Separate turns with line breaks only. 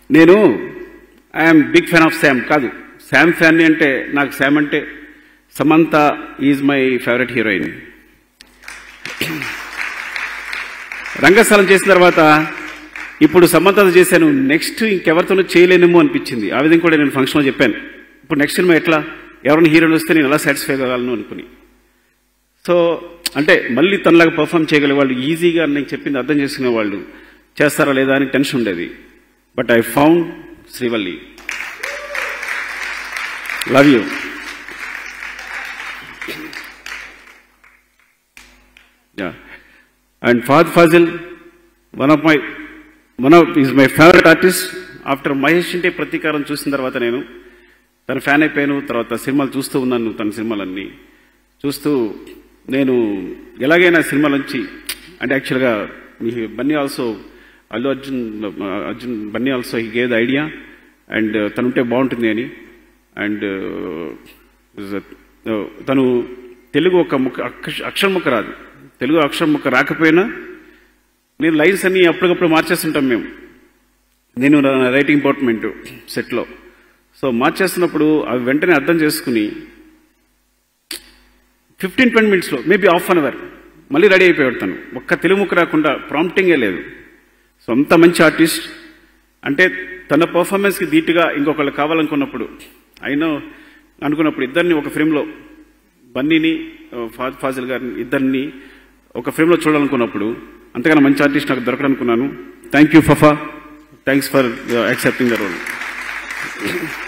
నేను I'm big fan of Sam కాదు, Sam fan అంటే నాకు శామ్ అంటే Samantha is my favourite heroine. Rangasthalam చేసిన తర్వాత ఇప్పుడు సమంతతో చేశాను, నెక్స్ట్ ఇంకెవరితోనూ చేయలేనేమో అనిపించింది. ఆ విధంగా కూడా నేను ఫంక్షన్లో చెప్పాను, ఇప్పుడు నెక్స్ట్ సినిమా ఎట్లా, ఎవరైనా హీరోయిన్ వస్తే నేను ఎలా సాటిస్ఫై కాగలను అనుకుని. సో అంటే మళ్ళీ తనలాగా పర్ఫామ్ చేయగలిగే వాళ్ళు, ఈజీగా నేను చెప్పింది అర్థం చేసుకునే వాళ్ళు చేస్తారా లేదా అని టెన్షన్ ఉండేది. But I found Srivalli. Love you. And Fahadh Faasil is my favourite artist. After Maheshinte Prathikaaram చూసిన తర్వాత నేను తన ఫ్యాన్ అయిపోయాను. తర్వాత సినిమాలు చూస్తూ ఉన్నాను, తన సినిమాలన్నీ చూస్తూ నేను ఎలాగైనా సినిమా నుంచి అంటే యాక్చువల్గా Bunny also Allu Arjun Bunny also he gave the idea and తనుంటే బాగుంటుంది అని. అండ్ తను తెలుగు ఒక అక్షరం ముక్క రాదు, తెలుగు అక్షరం ముక్క రాకపోయినా నేను లైన్స్ అన్ని అప్పటికప్పుడు మార్చేస్తుంటాం మేము, నేను రైటింగ్ డిపార్ట్మెంట్ సెట్లో. సో మార్చేస్తున్నప్పుడు అవి వెంటనే అర్థం చేసుకుని 15-20 మినిట్స్లో మేబీ హాఫ్ అన్ అవర్ మళ్ళీ రెడీ అయిపోయాడు తను, ఒక్క తెలుగు ముక్క రాకుండా, ప్రాంప్టింగే లేదు. సో అంత మంచి ఆర్టిస్ట్. అంటే తన పర్ఫార్మెన్స్కి ధీటుగా ఇంకొకళ్ళు కావాలనుకున్నప్పుడు అనుకున్నప్పుడు ఇద్దరిని ఒక ఫ్రేమ్లో, బన్నీని ఫహద్ ఫాజిల్ గారిని ఇద్దరిని ఒక ఫ్రేమ్లో చూడాలనుకున్నప్పుడు అంతకన్నా మంచి ఆర్టిస్ట్ నాకు దొరకడనుకున్నాను. Thank you Fafa, thanks for accepting the role.